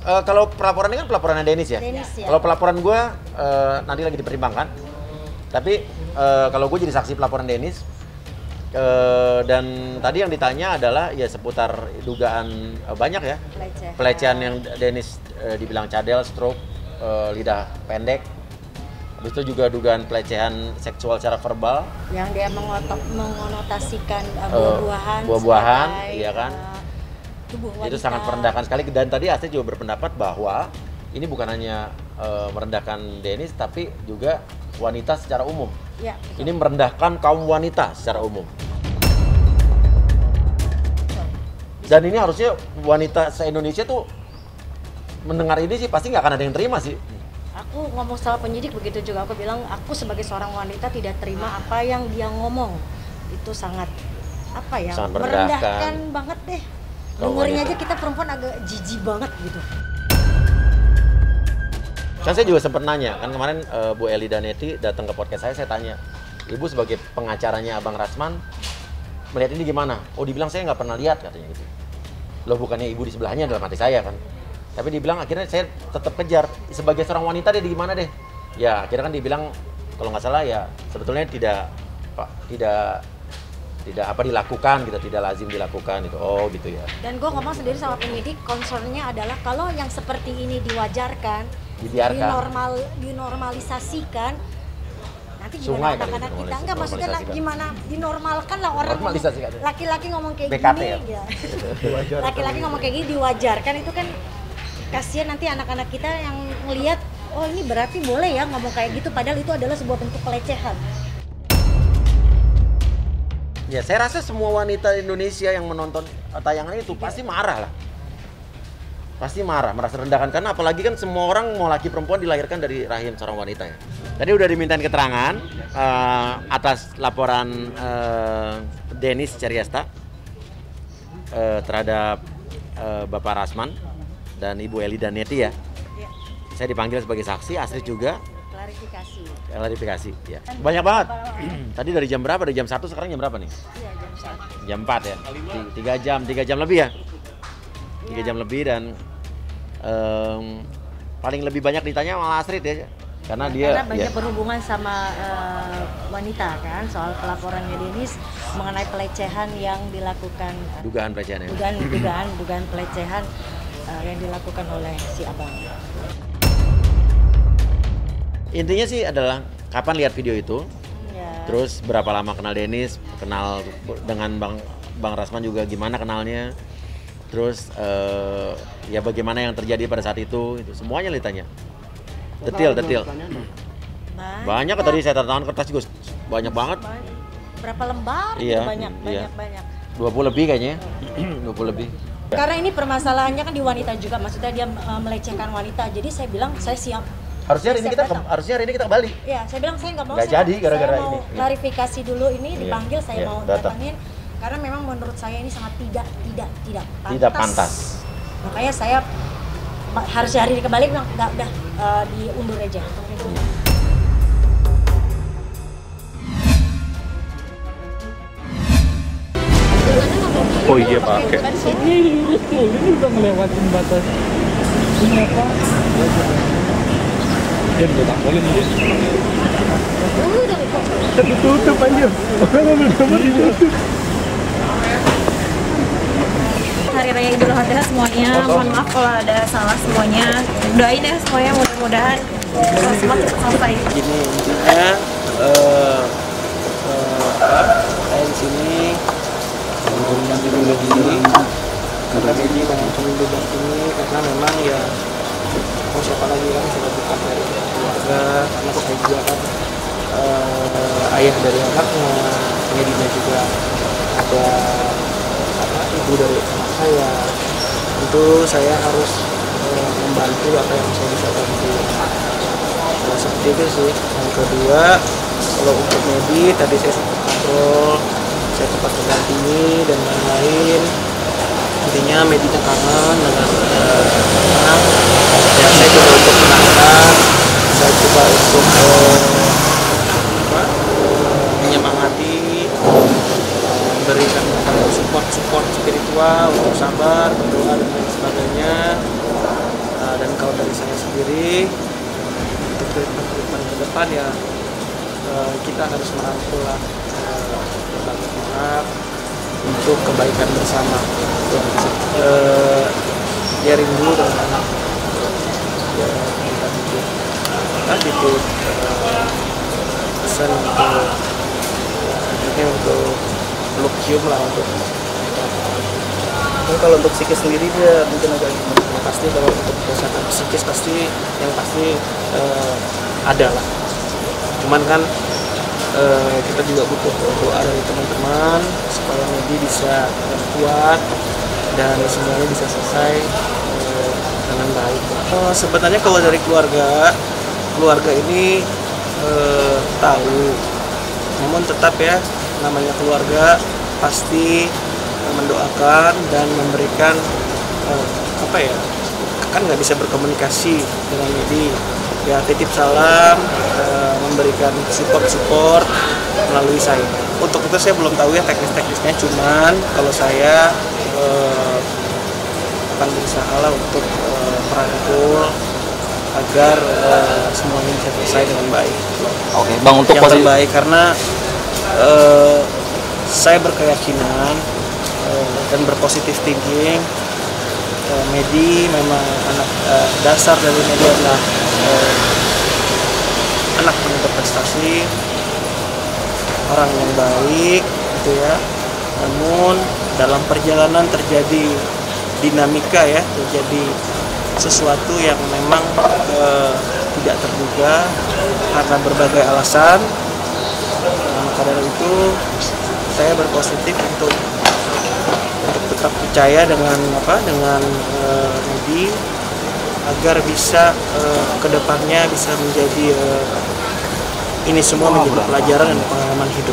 Kalau pelaporan ini kan pelaporannya Dennis ya. Dennis, ya. Kalau pelaporan gue nanti lagi dipertimbangkan. Tapi kalau gue jadi saksi pelaporan Dennis, dan tadi yang ditanya adalah ya seputar dugaan banyak ya pelecehan yang Dennis dibilang cadel, stroke, lidah pendek. Habis itu juga dugaan pelecehan seksual secara verbal. Yang dia mengonotasikan buah-buahan, iya kan? Tubuh wanita. Itu sangat merendahkan sekali. Dan tadi Astrid juga berpendapat bahwa ini bukan hanya merendahkan Dennis, tapi juga wanita secara umum. Ya, ini merendahkan kaum wanita secara umum. Dan ini harusnya wanita se-Indonesia tuh mendengar ini sih pasti nggak akan ada yang terima sih. Aku ngomong sama penyidik begitu juga, aku bilang aku sebagai seorang wanita tidak terima apa yang dia ngomong. Itu sangat apa ya, sangat merendahkan banget deh. Dengernya aja kita perempuan agak jijik banget gitu. Kan saya juga sempat nanya, kan kemarin Bu Eli Daneti datang ke podcast saya tanya, Ibu sebagai pengacaranya Abang Rasman melihat ini gimana? Oh dibilang saya nggak pernah lihat katanya gitu. Loh bukannya Ibu di sebelahnya dalam hati saya kan. Tapi dibilang akhirnya saya tetap kejar sebagai seorang wanita dia di gimana deh? Ya akhirnya kan dibilang kalau nggak salah ya sebetulnya tidak apa dilakukan gitu, tidak lazim dilakukan itu. Oh gitu ya. Dan gue ngomong sendiri sama penyidik, concernnya adalah kalau yang seperti ini diwajarkan, dibiarkan, dinormalisasikan, nanti gimana anak-anak kita? Enggak, maksudnya gimana dinormalkan lah orang laki-laki ngomong kayak BKT gini ya. Laki-laki ngomong kayak gini diwajarkan, itu kan kasihan nanti anak-anak kita yang ngelihat, oh ini berarti boleh ya ngomong kayak gitu, padahal itu adalah sebuah bentuk pelecehan. Ya saya rasa semua wanita Indonesia yang menonton tayangan itu pasti marah lah. Pasti marah, merasa rendahkan, karena apalagi kan semua orang mau laki perempuan dilahirkan dari rahim seorang wanita ya. Tadi udah dimintain keterangan atas laporan Dennis Ceriasta terhadap Bapak Rasman dan Ibu Eli Daneti ya. Saya dipanggil sebagai saksi, Astrid juga. Klarifikasi ya. Banyak banget. Tadi dari jam berapa? Dari jam 1, sekarang jam berapa nih? Iya, jam 4 ya. 3 jam lebih ya. 3 jam lebih dan paling lebih banyak ditanya malah Astrid ya. Karena banyak berhubungan sama wanita kan, soal pelaporannya Dennis mengenai pelecehan yang dilakukan. Dugaan pelecehan ya. Dugaan pelecehan yang dilakukan oleh si Abang. Intinya sih adalah kapan lihat video itu, ya. Terus berapa lama kenal Dennis, kenal dengan Bang Rasman juga gimana kenalnya, terus ya bagaimana yang terjadi pada saat itu semuanya ditanya. Detail. Banyak tadi saya tanda tangan kertas juga banyak banget. Berapa lembar? Iya, banyak. 20 lebih kayaknya. 20 lebih. Karena ini permasalahannya kan di wanita juga, maksudnya dia melecehkan wanita. Jadi saya bilang saya siap. Harusnya hari ini kita kembali. Iya, saya bilang saya nggak mau. Nggak jadi gara-gara ini. Klarifikasi dulu ini dipanggil, saya mau datangin karena memang menurut saya ini sangat tidak pantas. Tidak pantas. Makanya saya harusnya hari ini kembali, bilang udah diundur aja. Oh iya pakai. Ini udah ngelewatin batas. Ini apa? Dia udah tampolin dia. Tutup aja. Orang udah ditutup. Hari Raya Idul Adha semuanya, mohon maaf kalau ada salah semuanya. Doain ya semuanya, mudah-mudahan semua cepat selesai. Gini intinya saya di sini memberikan video ini karena Medi mengancam bebas ini karena memang ya mau siapa lagi kan sudah dekat dari keluarga, karena saya juga kan ayah dari anaknya, Medinya juga ada ibu dari anak saya. Tentu saya harus membantu apa yang saya bisa bantu. Nah, seperti itu sih. Yang kedua, kalau untuk Medi tadi saya sempat kontrol, saya sempat mendampingi dan lain-lain. Intinya Medinya kangen dengan anak. Ya, saya coba untuk menangkan, saya coba untuk menyemangati, memberikan support spiritual untuk sabar, berdoa dan lain sebagainya. kita harus merangkul berbagai pihak untuk kebaikan bersama. Dia rindu dengan ya, kita bikin itu pesan untuk ini untuk peluk cium lah untuk kalau untuk psikis sendiri dia mungkin agak gimana? pasti kalau untuk kesehatan psikis pasti yang pasti ada lah. Cuman kan kita juga butuh doa dari teman-teman supaya Medi bisa kuat dan semuanya bisa selesai dengan baik. Sebenarnya kalau dari keluarga ini tahu, namun tetap ya namanya keluarga pasti mendoakan dan memberikan kan nggak bisa berkomunikasi dengan Medi ya, titip salam, memberikan support melalui saya. Untuk itu saya belum tahu ya teknis-teknisnya, cuman kalau saya akan berusaha lah untuk merangkul agar semuanya bisa selesai dengan baik. Oke, Bang, untuk yang terbaik karena saya berkeyakinan dan berpositif thinking. Medi memang anak dasar dari Medi adalah anak penuh berprestasi, orang yang baik gitu ya. Namun dalam perjalanan terjadi dinamika ya, terjadi sesuatu yang memang tidak terduga karena berbagai alasan. Maka dari itu saya berpositif untuk tetap percaya dengan Medi agar bisa kedepannya bisa menjadi ini semua menjadi pelajaran dan pengalaman hidup.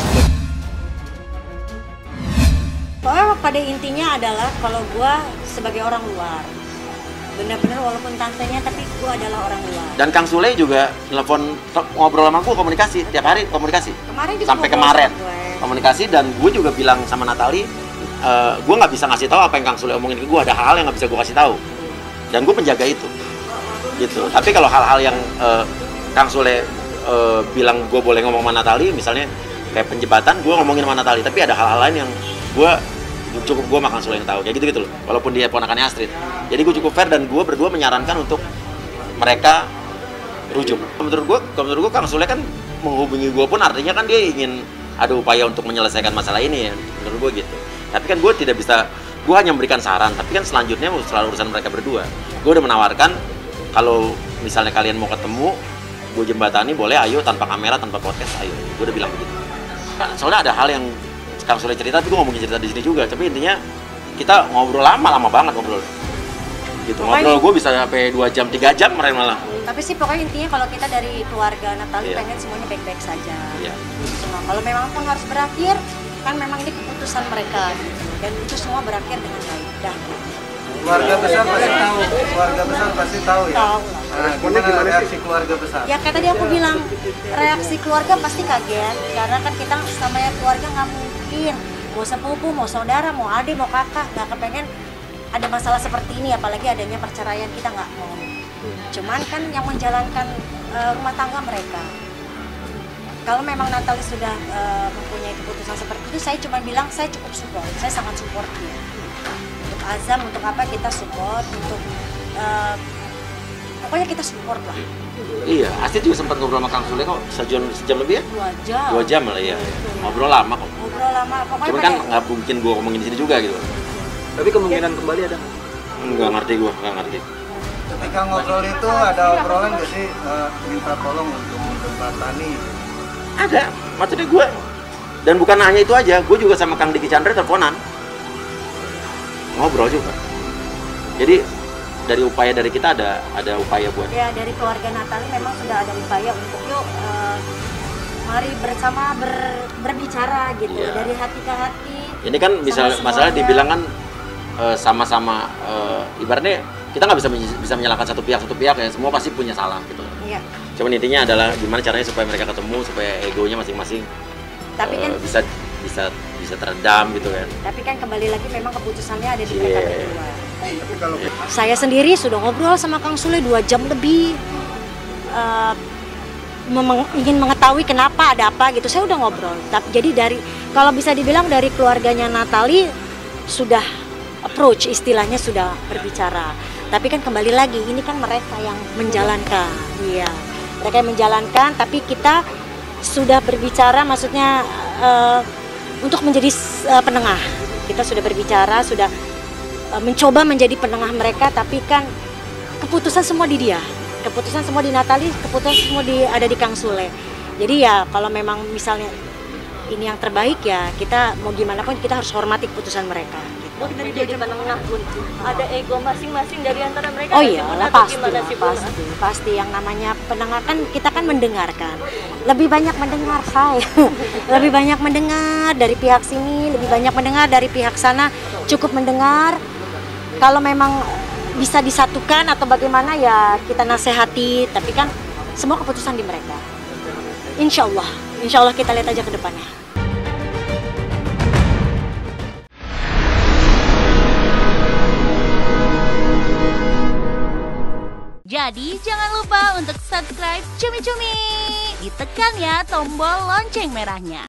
Pokoknya pada intinya adalah kalau gue sebagai orang luar, benar-benar walaupun tantenya tapi gue adalah orang luar. Dan Kang Sule juga telepon ngobrol sama gue, komunikasi tiap hari, komunikasi Kemarin juga sampai ngobrol kemarin sama gue. komunikasi. Dan gue juga bilang sama Natali, gue nggak bisa ngasih tahu apa yang Kang Sule omongin ke gue, ada hal yang nggak bisa gue kasih tahu dan gue penjaga itu gitu. Tapi kalau hal-hal yang Kang Sule bilang gue boleh ngomong sama Natali, misalnya kayak penjebatan, gue ngomongin sama Natali, tapi ada hal-hal lain yang gue sama Kang Sule yang tahu, kayak gitu loh, walaupun dia ponakannya Astrid. Jadi gue cukup fair dan gue berdua menyarankan untuk mereka rujuk. Menurut gue Kang Sule kan menghubungi gue pun artinya kan dia ingin ada upaya untuk menyelesaikan masalah ini ya, menurut gue gitu. Tapi kan gue tidak bisa, gue hanya memberikan saran, tapi kan selanjutnya selalu urusan mereka berdua. Gue udah menawarkan kalau misalnya kalian mau ketemu, gue jembatani, boleh, ayo, tanpa kamera, tanpa podcast, ayo. Gue udah bilang begitu. Soalnya ada hal yang Kang Sule cerita, tapi gue ngomongin cerita di sini juga. Tapi intinya kita ngobrol lama banget ngobrol. Gitu. Ngobrol gue bisa sampai 2 jam, 3 jam malah. Tapi sih pokoknya intinya kalau kita dari keluarga Natali pengen semuanya baik-baik saja. Iya. Semua. Kalau memang pun harus berakhir, kan memang ini keputusan mereka gitu. Dan itu semua berakhir dengan baik. Dah. Keluarga besar pasti tahu. Keluarga besar pasti tahu ya. Tahu. Nah, gimana reaksi keluarga besar? Ya kayak tadi aku bilang, reaksi keluarga pasti kaget. Karena kan kita sama keluarga nggak mungkin. Mau sepupu, mau saudara, mau adik, mau kakak, nggak kepengen ada masalah seperti ini. Apalagi adanya perceraian, kita nggak mau. Cuman kan yang menjalankan rumah tangga mereka. Kalau memang Natali sudah mempunyai keputusan seperti itu, saya cuma bilang saya cukup support, saya sangat support dia. Untuk Azam, untuk apa kita support, untuk pokoknya kita support lah. Iya, Astrid juga sempat ngobrol sama Kang Sule kok, sejam lebih ya? 2 jam. 2 jam lah ya. Ngobrol lama kok. Ngobrol lama, pokoknya. Cuman kan nggak mungkin gue ngomongin di sini juga gitu. Tapi kemungkinan kembali ada? Nggak ngerti gue, nggak ngerti. Ketika ngobrol itu ada obrolan nggak sih minta tolong untuk menjembatani? Ada, maksudnya gue. Dan bukan hanya itu aja, gue juga sama Kang Diki Chandra teleponan. Ngobrol juga. Jadi dari upaya dari kita ada upaya buat. Ya dari keluarga Natali memang sudah ada upaya untuk yuk mari bersama berbicara gitu, dari hati ke hati. Ini kan masalah dibilang kan sama-sama ibaratnya kita nggak bisa menyalahkan satu pihak ya, semua pasti punya salah gitu. Iya. Cuman intinya adalah gimana caranya supaya mereka ketemu, supaya egonya masing-masing bisa teredam gitu kan. Tapi kan kembali lagi memang keputusannya ada di mereka berdua. Saya sendiri sudah ngobrol sama Kang Sule 2 jam lebih. ingin mengetahui kenapa, ada apa gitu. Saya udah ngobrol. Jadi kalau bisa dibilang dari keluarganya Natali sudah approach, istilahnya sudah berbicara. Tapi kan kembali lagi, ini kan mereka yang menjalankan. Iya, mereka yang menjalankan, tapi kita sudah berbicara, maksudnya untuk menjadi penengah. Kita sudah berbicara, sudah mencoba menjadi penengah mereka, tapi kan keputusan semua di dia. Keputusan semua di Natali, keputusan semua ada di Kang Sule. Jadi ya kalau memang misalnya ini yang terbaik ya kita mau gimana pun kita harus hormati keputusan mereka. Gitu. Dari jadi penengah pun ada ego masing-masing dari antara mereka. Oh iya, pasti yang namanya penengah kan kita kan mendengarkan. Lebih banyak mendengar saya, lebih banyak mendengar dari pihak sini, lebih banyak mendengar dari pihak sana. Cukup mendengar. Kalau memang bisa disatukan atau bagaimana ya kita nasihati, tapi kan semua keputusan di mereka. Insya Allah kita lihat aja ke depannya. Jadi jangan lupa untuk subscribe Cumi Cumi. Ditekan ya tombol lonceng merahnya.